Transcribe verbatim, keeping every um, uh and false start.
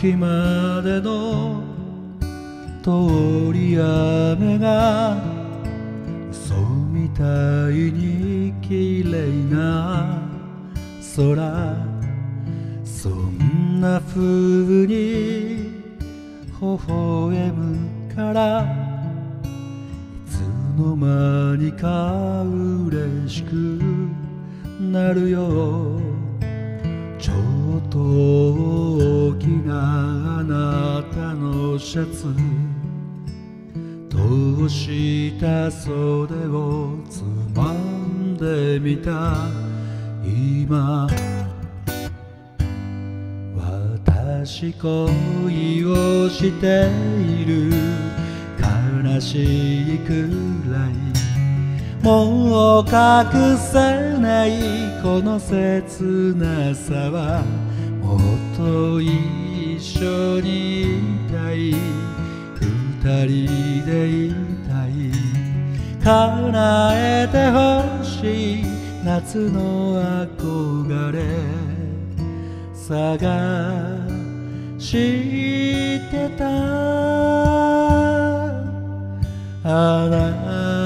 秋までの通り雨が嘘みたいに綺麗な空、そんな風に微笑むからいつの間にか嬉しくなるよ。ちょっと大きなあなたのシャツ、通した袖をつまんでみた。今私恋をしている、悲しいくらいもう隠せないこの切なさは、もっと一緒にいたい、二人でいたい、叶えてほしい夏の憧れ探してた。あな